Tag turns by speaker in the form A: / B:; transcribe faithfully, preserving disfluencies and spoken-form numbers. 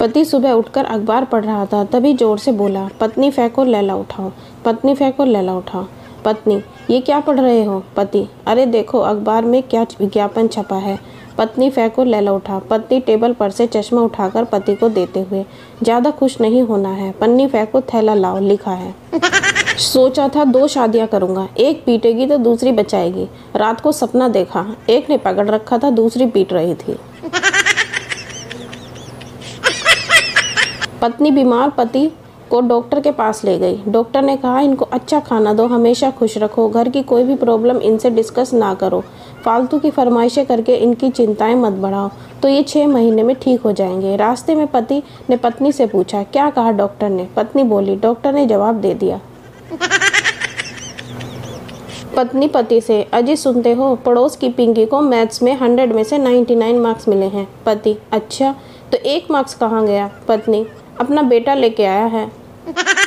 A: पति सुबह उठकर अखबार पढ़ रहा था, तभी जोर से बोला, पत्नी फेंको लैला उठाओ, पत्नी फेंको लैला उठाओ। पत्नी, ये क्या पढ़ रहे हो? पति, अरे देखो अखबार में क्या विज्ञापन छपा है। पत्नी फेंको लैला उठा। पत्नी टेबल पर से चश्मा उठाकर पति को देते हुए, ज़्यादा खुश नहीं होना है, पन्नी फेंको थैला लाओ, लिखा है। सोचा था दो शादियां करूंगा, एक पीटेगी तो दूसरी बचाएगी। रात को सपना देखा, एक ने पकड़ रखा था, दूसरी पीट रही थी। पत्नी बीमार पति को डॉक्टर के पास ले गई। डॉक्टर ने कहा, इनको अच्छा खाना दो, हमेशा खुश रखो, घर की कोई भी प्रॉब्लम इनसे डिस्कस ना करो, फालतू की फरमाइशें करके इनकी चिंताएं मत बढ़ाओ, तो ये छः महीने में ठीक हो जाएंगे। रास्ते में पति ने पत्नी से पूछा, क्या कहा डॉक्टर ने? पत्नी बोली, डॉक्टर ने जवाब दे दिया। पत्नी पति से, अजी सुनते हो, पड़ोस की पिंकी को मैथ्स में हंड्रेड में से नाइन्टी नाइन मार्क्स मिले हैं। पति, अच्छा, तो एक मार्क्स कहाँ गया? पत्नी, अपना बेटा लेके आया है।